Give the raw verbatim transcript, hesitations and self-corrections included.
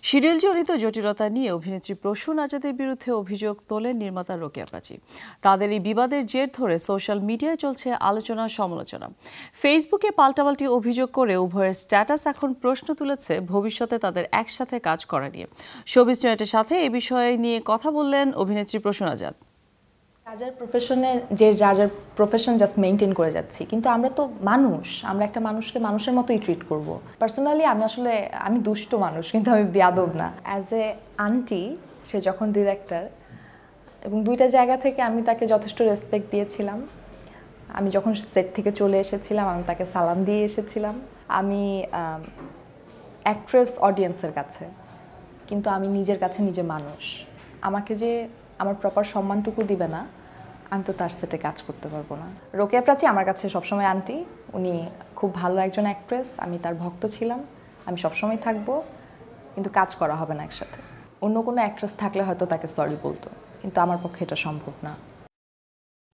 শিডিউলজনিত জটিলতা নিয়ে অভিনেত্রী প্রসূন আজাদের বিরুদ্ধে অভিযোগ তোলেন নির্মাতা রোকেয়া প্রাচী। তাদের এই বিবাদের জের ধরে সোশ্যাল মিডিয়ায় চলছে আলোচনা সমালোচনা। ফেসবুকে পাল্টাপাল্টি অভিযোগ করে উভয়ের স্ট্যাটাস এখন প্রশ্ন তুলেছে ভবিষ্যতে তাদের একসাথে কাজ করা নিয়ে। শোবিজ টুনাইটের সাথে এ বিষয়ে নিয়ে কথা বললেন অভিনেত্রী প্রসূন আজাদ। যার যার প্রফেশনে যে যার যার প্রফেশন জাস্ট মেনটেন করে যাচ্ছি, কিন্তু আমরা তো মানুষ, আমরা একটা মানুষকে মানুষের মতোই ট্রিট করব। পার্সোনালি আমি আসলে আমি দুষ্ট মানুষ, কিন্তু আমি বেয়াদব না। অ্যাজ এ আন্টি, সে যখন ডিরেক্টর, এবং দুইটা জায়গা থেকে আমি তাকে যথেষ্ট রেসপেক্ট দিয়েছিলাম। আমি যখন সেট থেকে চলে এসেছিলাম আমি তাকে সালাম দিয়ে এসেছিলাম। আমি অ্যাক্ট্রেস অডিয়েন্সের কাছে, কিন্তু আমি নিজের কাছে নিজে মানুষ। আমাকে যে আমার প্রপার সম্মানটুকু দিবে না, আমি তো তার সেটে কাজ করতে পারবো না। রোকেয়া প্রাচী আমার কাছে সবসময় আন্টি। উনি খুব ভালো একজন অ্যাক্ট্রেস, আমি তার ভক্ত ছিলাম, আমি সবসময় থাকবো, কিন্তু কাজ করা হবে না একসাথে। অন্য কোনো অ্যাক্ট্রেস থাকলে হয়তো তাকে সরি বলতো, কিন্তু আমার পক্ষে এটা সম্ভব না।